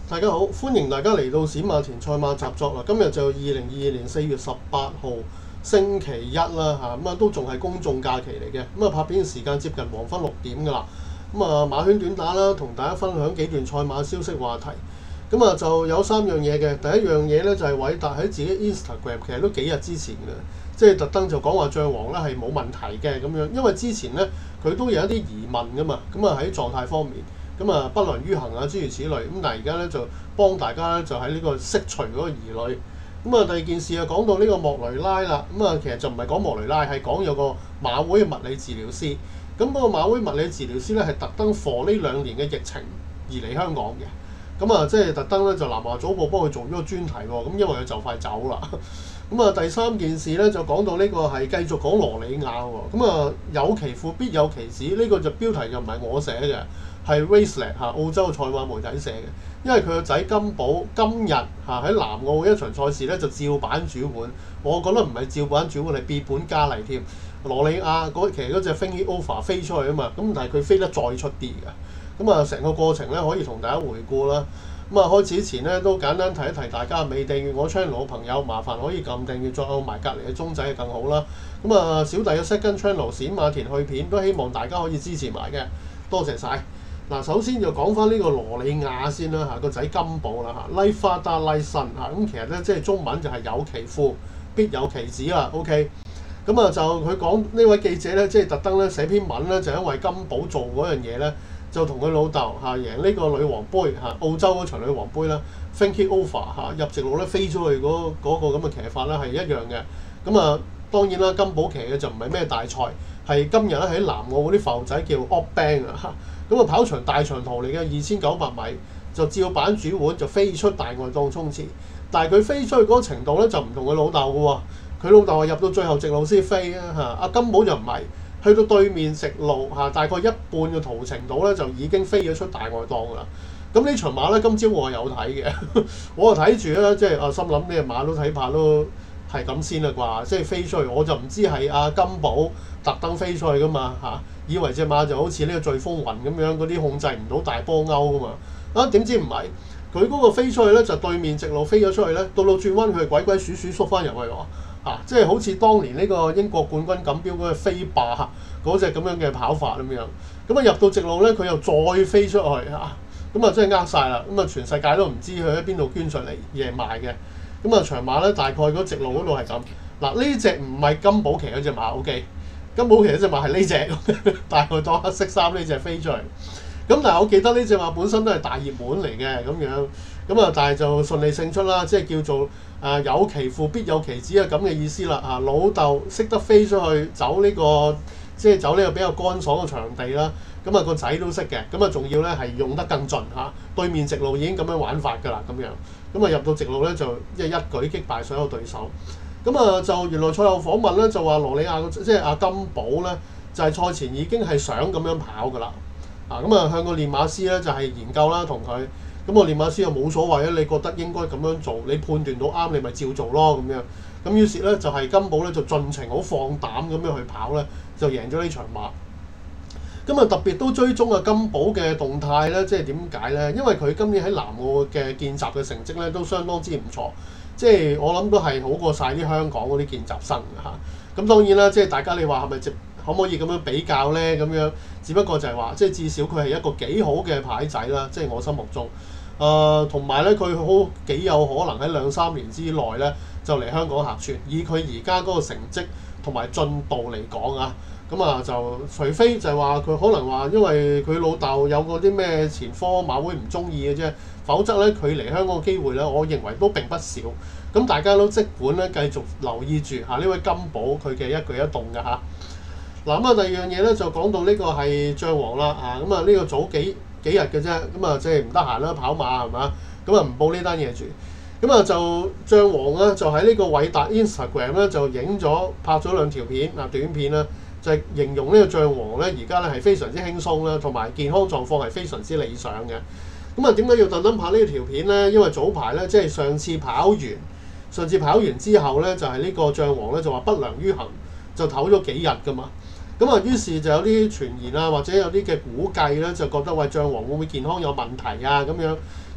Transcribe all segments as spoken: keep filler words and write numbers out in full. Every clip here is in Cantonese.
大家好，歡迎大家嚟到冼馬田賽馬習作啦。今日就二零二二年四月十八號星期一啦嚇，咁啊都仲係公眾假期嚟嘅。咁啊拍片時間接近黃昏六點㗎啦。咁啊馬圈短打啦，同大家分享幾段賽馬消息話題。咁啊就有三樣嘢嘅。第一樣嘢咧就係韋達喺自己 Instagram 其實都幾日之前嘅，即係特登就講話將王咧係冇問題嘅咁樣，因為之前咧佢都有一啲疑問㗎嘛。咁啊喺狀態方面。咁啊，不良於行啊，諸如此類。咁但係而家咧就幫大家咧就喺呢個釋除嗰個疑慮。咁啊，第二件事啊，講到呢個莫雷拉啦。咁啊，其實就唔係講莫雷拉，係講有個馬會嘅物理治療師。咁嗰個馬會物理治療師咧係特登 for 呢兩年嘅疫情而嚟香港嘅。咁啊，即係特登咧就南華早報幫佢做咗個專題喎。咁因為佢就快走啦。咁啊，第三件事咧就講到呢個係繼續講羅里亞喎。咁啊，有其父必有其子，呢、這個就標題就唔係我寫嘅。係 Racelet 嚇澳洲賽馬媒體寫嘅，因為佢個仔金寶今日嚇喺南澳一場賽事咧就照版主碗，我覺得唔係照版主碗係變本加厲添。羅里亞嗰其實嗰隻 Thingy Over 飛出去啊嘛，咁但係佢飛得再出啲嘅，咁啊成個過程咧可以同大家回顧啦。咁啊開始前咧都簡單提一提大家未訂閱我 channel 嘅朋友，麻煩可以撳訂閱，再按埋隔離嘅鐘仔更好啦。咁啊小弟嘅 second channel 冼馬田去片都希望大家可以支持埋嘅，多謝晒。嗱，首先就講翻呢個羅里亞先啦嚇，個仔金寶啦嚇 ，Like father like son 嚇，咁其實咧即係中文就係有其父必有其子啦 ，OK。咁啊就佢講呢位記者咧，即係特登咧寫篇文咧，就因為金寶做嗰樣嘢咧，就同佢老豆嚇贏呢個女王杯嚇澳洲嗰場女王杯啦 ，Thingy Over 嚇入直路咧飛出去嗰嗰個咁嘅騎法咧係一樣嘅。咁啊當然啦，金寶騎嘅就唔係咩大賽，係今日咧喺南澳嗰啲埠仔叫 Opbang 啊。咁啊跑場大長途嚟嘅二千九百米，就照板煮碗就飛出大外檔衝刺，但係佢飛出去嗰個程度咧就唔同佢老豆嘅喎，佢老豆係入到最後直路先飛啊嚇，阿金寶就唔係，去到對面直路嚇大概一半嘅途程度咧就已經飛咗出大外檔㗎啦。咁呢場馬咧今朝我係有睇嘅，我啊睇住啦，即係啊心諗呢隻馬都睇怕都係咁先啦啩，即係飛出去我就唔知係阿金寶特登飛出去噶嘛嚇。以為隻馬就好似呢個颶風雲咁樣，嗰啲控制唔到大波勾噶嘛，啊點知唔係，佢嗰個飛出去咧就對面直路飛咗出去咧，到到轉彎佢鬼鬼祟祟縮翻入去喎，啊即係好似當年呢個英國冠軍錦標嗰個飛霸嗰隻咁樣嘅跑法咁樣，咁啊入到直路咧佢又再飛出去嚇，咁啊真係呃晒啦，咁啊全世界都唔知佢喺邊度捐上嚟贏賣嘅，咁啊長馬咧大概嗰直路嗰度係咁，嗱呢隻唔係金寶騎嗰隻馬 ，OK。金寶其實隻馬係呢隻，大概當黑色衫呢隻飛出嚟。咁但係我記得呢隻馬本身都係大熱門嚟嘅咁樣，咁啊但係就順利勝出啦，即係叫做啊有其父必有其子啊咁嘅意思啦。啊老豆識得飛出去走呢個，即係走呢個比較乾爽嘅場地啦。咁啊個仔都識嘅，咁啊仲要咧係用得更盡嚇。對面直路已經咁樣玩法㗎啦，咁樣咁啊入到直路咧就即係一舉擊敗所有對手。咁啊就原來賽後訪問咧就話羅里亞即係阿金寶咧就係、是、賽前已經係想咁樣跑㗎啦，啊咁啊向個練馬師咧就係、是、研究啦同佢，咁個練馬師又冇所謂啊，你覺得應該咁樣做，你判斷到啱你咪照做咯咁樣，咁於是咧就係、是、金寶咧就盡情好放膽咁樣去跑咧，就贏咗呢場馬。咁啊特別都追蹤啊金寶嘅動態咧，即係點解咧？因為佢今年喺南澳嘅見習嘅成績咧都相當之唔錯。即係我諗都係好過晒啲香港嗰啲見習生嚇。咁當然啦，即係大家你話係咪可唔可以咁樣比較咧？咁樣只不過就係話，即係至少佢係一個幾好嘅牌仔啦。即係我心目中，誒同埋咧佢好幾有可能喺兩三年之內咧就嚟香港客串。以佢而家嗰個成績同埋進度嚟講啊，咁啊就除非就係話佢可能話因為佢老豆有嗰啲咩前科馬會唔中意嘅啫。否則咧，佢嚟香港嘅機會咧，我認為都並不少。咁大家都即管咧繼續留意住嚇呢位金寶佢嘅一舉一動嘅嚇。嗱咁啊，第二樣嘢咧就講到呢個係將王啦啊，咁啊呢個早幾幾日嘅啫，咁啊即係唔得閒啦跑馬係嘛，咁啊唔報呢單嘢住。咁啊就將王咧就喺呢個韋達 Instagram 咧就影咗拍咗兩條片啊短片啦，就係形容呢個將王咧而家咧係非常之輕鬆啦，同埋健康狀況係非常之理想嘅。咁啊，點解要特登拍呢條片咧？因為早排咧，即係上次跑完，上次跑完之後咧，就係、是、呢個將王咧就話不良於行，就唞咗幾日噶嘛。咁啊，於是就有啲傳言啊，或者有啲嘅估計咧，就覺得喂將王會唔會健康有問題啊？咁樣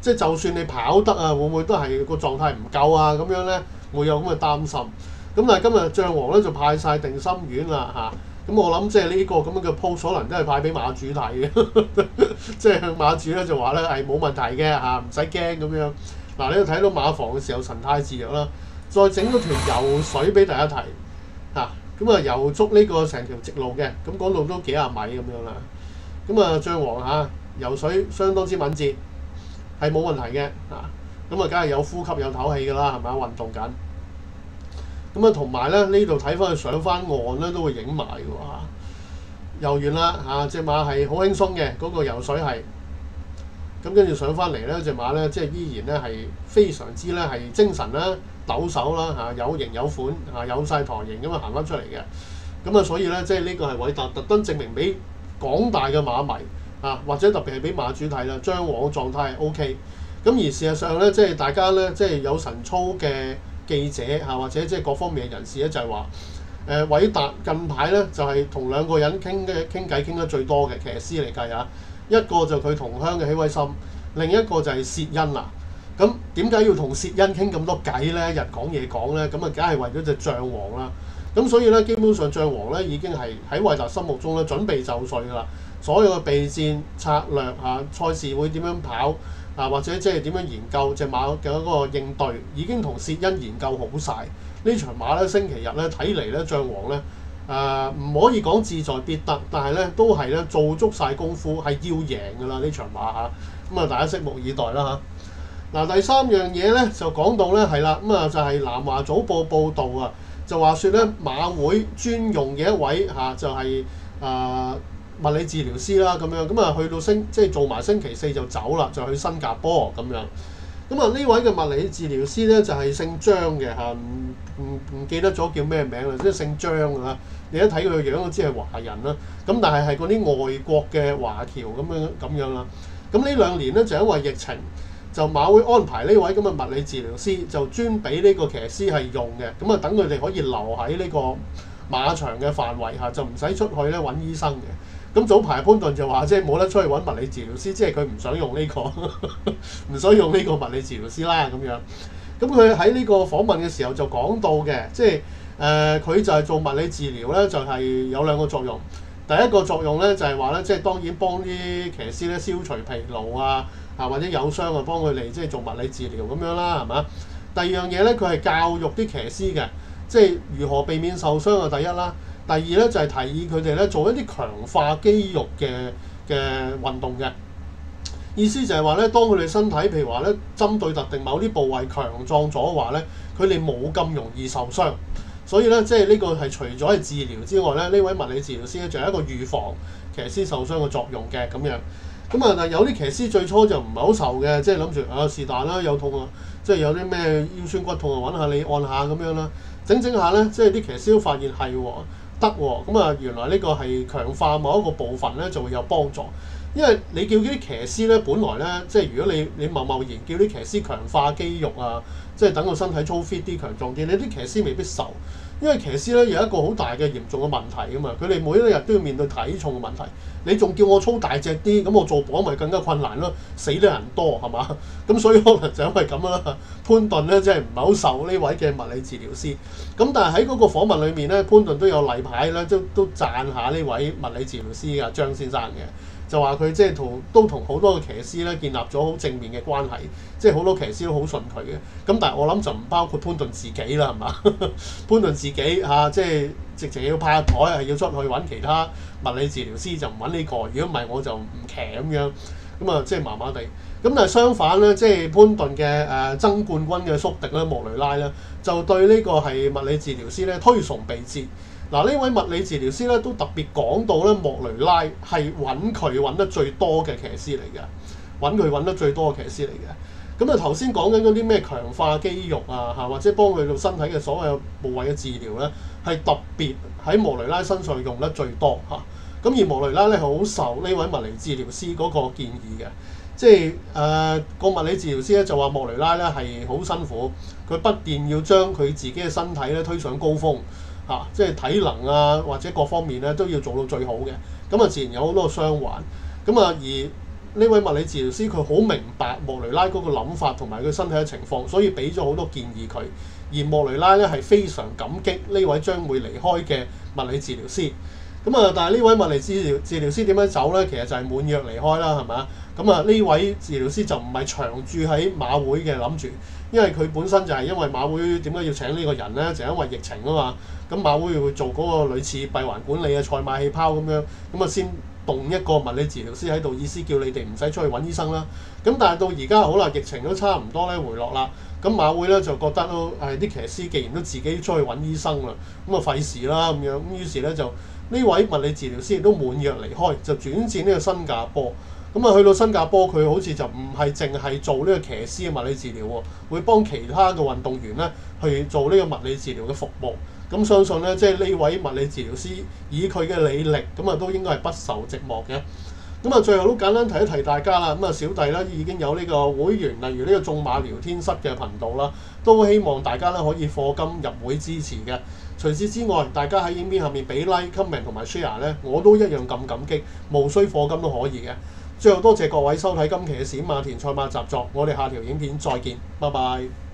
即係就算你跑得啊，會唔會都係個狀態唔夠啊？咁樣咧會有咁嘅擔心。咁但係今日將王咧就派晒定心丸啦嚇。咁、啊、我諗即係呢個咁樣嘅 post 可能都係派俾馬主睇嘅，即係馬主咧就話咧係冇問題嘅嚇，唔使驚咁樣。嗱、啊，你睇到馬房嘅時候神態自若啦，再整咗條游水俾大家睇嚇。咁啊游足呢個成條直路嘅，咁嗰度都幾廿米咁樣啦。咁啊將王嚇游水相當之敏捷，係冇問題嘅嚇。咁啊梗係有呼吸有唞氣㗎啦，係咪啊？運動緊。咁啊同埋咧呢度睇翻佢上翻岸咧都會影埋㗎喎嚇。游完啦嚇，隻馬係好輕鬆嘅，嗰、那個游水係。咁跟住上翻嚟咧，隻馬咧即係依然咧係非常之咧係精神啦、抖手啦嚇，有型有款嚇，有晒台型咁啊行翻出嚟嘅。咁啊所以咧即係呢個係韋達特登證明俾廣大嘅馬迷啊，或者特別係俾馬主睇啦，將王嘅狀態係 O K。咁而事實上咧，即係大家咧即係有神操嘅記者嚇，或者即係各方面嘅人士咧就係話誒韋達近排咧就係同兩個人傾嘅傾偈傾得最多嘅騎師嚟計啊。一個就佢同鄉嘅希威森，另一個就係薛恩啦。咁點解要同薛恩傾咁多偈咧？日講夜講咧，咁啊梗係為咗隻將王啦。咁所以咧，基本上將王咧已經係喺韋達心目中咧準備就緒㗎啦。所有嘅備戰策略嚇，賽事會點樣跑啊，或者即係點樣研究隻馬嘅嗰個應對，已經同薛恩研究好晒。呢場馬咧星期日咧睇嚟咧將王咧。誒唔、呃、可以講志在必得，但係咧都係咧做足晒功夫，係要贏㗎啦呢場馬嚇。咁啊，大家拭目以待啦嚇。嗱、啊、第三樣嘢咧就講到咧係啦，咁啊就係、是、南華早報報導啊，就話説咧馬會專用嘅一位嚇、啊、就係、是、誒、呃、物理治療師啦咁樣，咁啊去到星即係做埋星期四就走啦，就去新加坡咁樣。咁啊呢位嘅物理治療師咧就係、是、姓張嘅嚇，唔唔唔記得咗叫咩名啦，即係姓張㗎啦。你一睇佢個樣都知係華人啦。咁但係係嗰啲外國嘅華僑咁樣咁樣啦。咁呢兩年咧就因為疫情，就馬會安排呢位咁嘅物理治療師，就專俾呢個騎師係用嘅。咁啊等佢哋可以留喺呢個馬場嘅範圍下，就唔使出去咧揾醫生嘅。咁早排潘頓就話即係冇得出去揾物理治療師，即係佢唔想用呢、這個唔想用呢個物理治療師啦咁樣。咁佢喺呢個訪問嘅時候就講到嘅，即係誒佢就係做物理治療咧，就係、是、有兩個作用。第一個作用咧就係話咧，即係當然幫啲騎師咧消除疲勞啊，啊或者有傷啊，幫佢哋即係做物理治療咁樣啦，係嘛？第二樣嘢咧，佢係教育啲騎師嘅，即係如何避免受傷啊，第一啦。第二咧就係、是、提議佢哋咧做一啲強化肌肉嘅嘅運動嘅，意思就係話咧，當佢哋身體譬如話咧針對特定某啲部位強壯咗嘅話咧，佢哋冇咁容易受傷。所以咧，即係呢個係除咗係治療之外咧，呢位物理治療師咧仲有一個預防騎師受傷嘅作用嘅咁樣。咁啊，但有啲騎師最初就唔係好受嘅，即係諗住啊是但啦，有痛啊，即係有啲咩腰酸骨痛啊，揾下你按下咁樣啦。整整下咧，即係啲騎師都發現係喎。得喎，咁啊原來呢個係強化某一個部分咧就會有幫助，因為你叫啲騎師咧，本來咧即係如果你你貿貿然叫啲騎師強化肌肉啊，即係等個身體操 fit 啲強壯啲，你啲騎師未必受，因為騎師咧有一個好大嘅嚴重嘅問題噶嘛，佢哋每一日都要面對體重嘅問題，你仲叫我操大隻啲，咁我做磅咪更加困難咯，死得人多係嘛？咁所以可能就因為咁啦，潘頓咧即係唔係好受呢位嘅物理治療師，咁但係喺嗰個訪問裏面咧，潘頓都有例牌咧，都都讚下呢位物理治療師啊張先生嘅，就話佢即係同都同好多嘅騎師咧建立咗好正面嘅關係，即係好多騎師都好信佢嘅。咁但係我諗就唔包括潘頓自己啦，係嘛？潘頓自己嚇、啊、即係直情要派台係要出去揾其他物理治療師，就唔揾呢個。如果唔係我就唔騎咁樣，咁啊即係麻麻地。咁但係相反咧，即係潘頓嘅誒爭冠軍嘅宿敵咧莫雷拉咧，就對呢個係物理治療師咧推崇備至。嗱，呢位物理治療師咧都特別講到咧，莫雷拉係揾佢揾得最多嘅騎師嚟嘅，揾佢揾得最多嘅騎師嚟嘅。咁啊頭先講緊嗰啲咩強化肌肉啊嚇，或者幫佢到身體嘅所有部位嘅治療咧，係特別喺莫雷拉身上用得最多嚇。咁而莫雷拉咧係好受呢位物理治療師嗰個建議嘅，即係誒個物理治療師咧就話莫雷拉咧係好辛苦，佢不斷要將佢自己嘅身體咧推上高峰。嚇、啊，即係體能啊，或者各方面咧都要做到最好嘅，咁啊自然有好多傷患。咁啊而呢位物理治療師佢好明白莫雷拉嗰個諗法同埋佢身體嘅情況，所以俾咗好多建議佢。而莫雷拉咧係非常感激呢位將會離開嘅物理治療師。咁啊，但係呢位物理治療治療師點樣走咧？其實就係滿約離開啦，係咪啊？咁啊，呢位治療師就唔係長住喺馬會嘅，諗住，因為佢本身就係因為馬會點解要請呢個人咧？就係因為疫情啊嘛。咁馬會會做嗰個類似閉環管理嘅賽馬氣泡咁樣，咁啊先動一個物理治療師喺度，意思叫你哋唔使出去揾醫生啦。咁但係到而家好啦，疫情都差唔多咧回落啦。咁馬會咧就覺得都誒啲騎師既然都自己出去揾醫生啦，咁啊費事啦咁樣。咁於是咧就呢位物理治療師亦都滿約離開，就轉戰呢個新加坡。咁啊去到新加坡，佢好似就唔係淨係做呢個騎師嘅物理治療喎，會幫其他嘅運動員咧去做呢個物理治療嘅服務。咁相信咧，即係呢位物理治療師以佢嘅履歷，咁啊都應該係不受寂寞嘅。咁啊，最後都簡單提一提大家啦。咁啊，小弟咧已經有呢個會員，例如呢個眾馬聊天室嘅頻道啦，都希望大家咧可以課金入會支持嘅。除此之外，大家喺影片下面俾 like、comment 同埋 share 咧，我都一樣咁感激，無需課金都可以嘅。最後多謝各位收睇今期嘅冼馬田賽馬習作，我哋下條影片再見，拜拜。